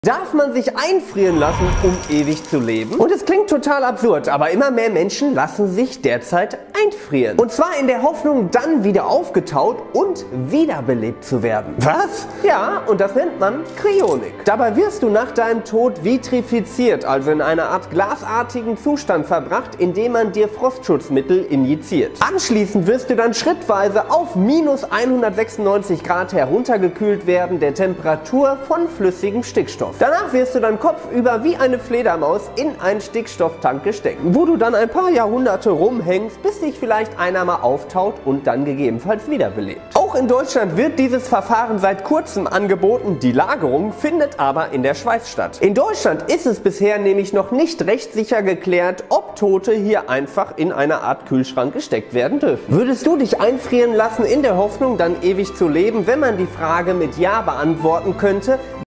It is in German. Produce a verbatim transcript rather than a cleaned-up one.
Darf man sich einfrieren lassen, um ewig zu leben? Und es klingt total absurd, aber immer mehr Menschen lassen sich derzeit einfrieren. Und zwar in der Hoffnung, dann wieder aufgetaut und wiederbelebt zu werden. Was? Ja, und das nennt man Kryonik. Dabei wirst du nach deinem Tod vitrifiziert, also in einer Art glasartigen Zustand verbracht, indem man dir Frostschutzmittel injiziert. Anschließend wirst du dann schrittweise auf minus hundertsechsundneunzig Grad heruntergekühlt werden, der Temperatur von flüssigem Stickstoff. Danach wirst du dann kopfüber wie eine Fledermaus in einen Stickstofftank gesteckt, wo du dann ein paar Jahrhunderte rumhängst, bis dich vielleicht einer mal auftaut und dann gegebenenfalls wiederbelebt. Auch in Deutschland wird dieses Verfahren seit kurzem angeboten, die Lagerung findet aber in der Schweiz statt. In Deutschland ist es bisher nämlich noch nicht rechtssicher geklärt, ob Tote hier einfach in eine Art Kühlschrank gesteckt werden dürfen. Würdest du dich einfrieren lassen in der Hoffnung, dann ewig zu leben, wenn man die Frage mit Ja beantworten könnte?